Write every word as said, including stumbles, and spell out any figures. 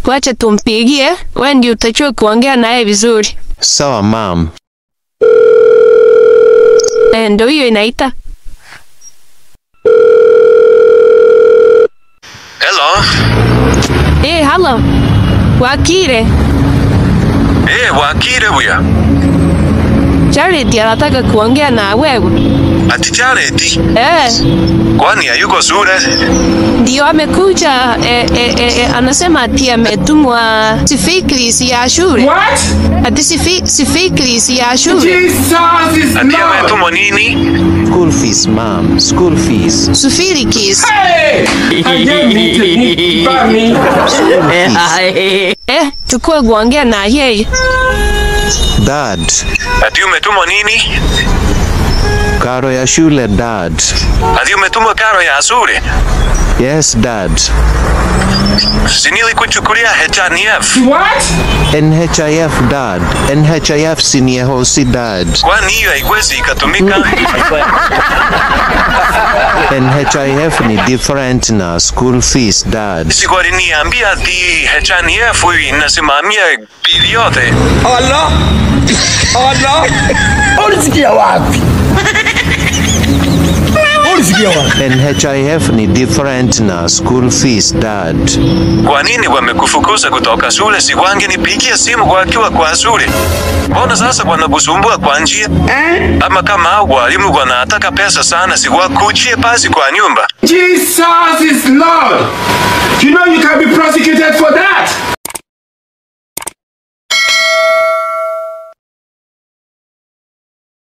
Wacha tumpigie, wewe ndio utachua kuongea naye vizuri. Sawa mom. Eh, ndio hiyo inaita. Hello. Eh, hello. Wakire. Eh, Wakire huya. Charity anataka kuongea na wewe. Ati Charity? Eh. Kwani hayuko shule? Ndio amekuja eh, eh, eh, anasema ati ametumwa sifikri ya shule. What? Ati sifi, sifikri ya shule. Jesus is Ati Lord. ametumwa nini? School fees mom. School fees. Sufikris. Hey! Again, Bami. Eh, chukua kuongea na yeye. Dad. Ati umetumwa nini? Karo ya shule dad. Ati umetumwa karo ya shule? Yes dad. Si nilikuchukulia H R F. What? N H I F dad. N H I F senior hosi dad. Kwani hiyo haiwezi ikatumika? N H I F ni different na school fees dad. Sikuwa aliniambia ati H R F huyu inasimamia bili yote. Allah! Allah! Ulisikia wapi? Ulisikia wapi? N H I F ni different na school fees dad. Kwa nini wamekufukuza kutoka shule? Si wangenipigia simu kwa akiwa kwa shule. Mbona sasa wanakusumbua kwa njia? Ama kama hao walimu wanataka pesa sana, si wakuchie basi kwa nyumba. Jesus is Lord. You know you can be prosecuted for that.